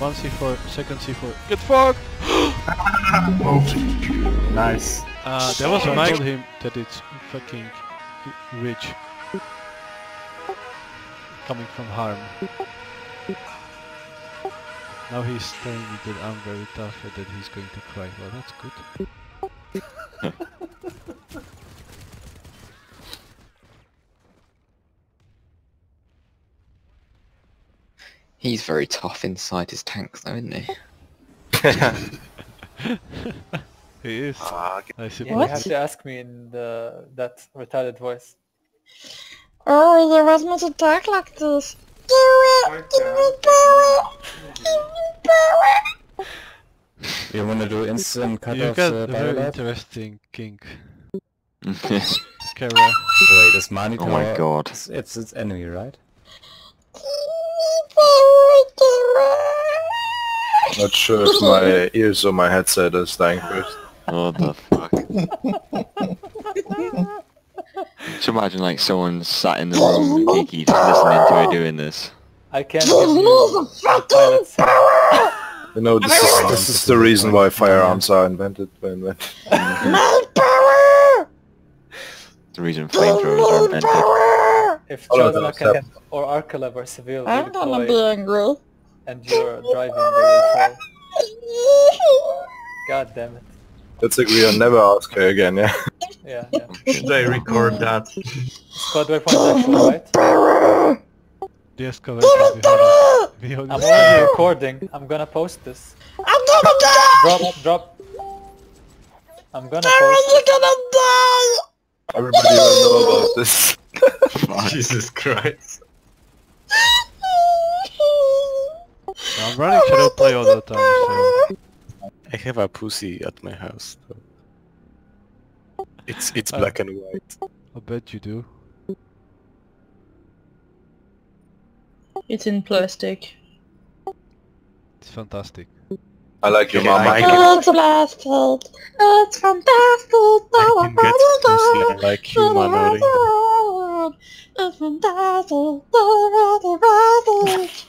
One C4, second C4. Get fucked! Nice. That was when I told him that it's fucking rich. Coming from harm. Now he's telling me that I'm very tough and that he's going to cry. Well, that's good. He's very tough inside his tanks though, isn't he? He is. I Yeah, suppose. you have to ask me in that retarded voice. Oh, you want me to talk like this? Do it! Give me power! Give me power! You wanna do instant cut You off got the a very biolab? interesting kink, Oh Kara. Wait, is monitor... my god. It's its enemy, right? Give me power, Kara! Not sure if my ears or my headset is dying first. What the fuck? Just imagine like someone sat in the room and Kiki just listening to her doing this. I can't give you a pilot sound. You know, this is the reason why firearms are invented. My power! The reason flamethrowers are invented. If Oh, no, Chosna that's can hit or Arkaleb or Seville I'm gonna be deploy angry. and you're driving, they will fall. God damn it. Let's agree on never ask her again, yeah? Yeah. Should I record that? Squad waypoint actual, right? The escalator behind I'm us. already recording. I'm gonna post this. I'm gonna die! Drop. I'm gonna Kara, post you're it. gonna die! Everybody will know about this. Jesus Christ. I'm running Shadow Play all the time, so... I have a pussy at my house. So. It's black and white. I bet you do. It's in plastic. It's fantastic. I like your Yeah, mama. I It's plastic! It's fantastic! can get pussy. I like humanoid. It's fantastic!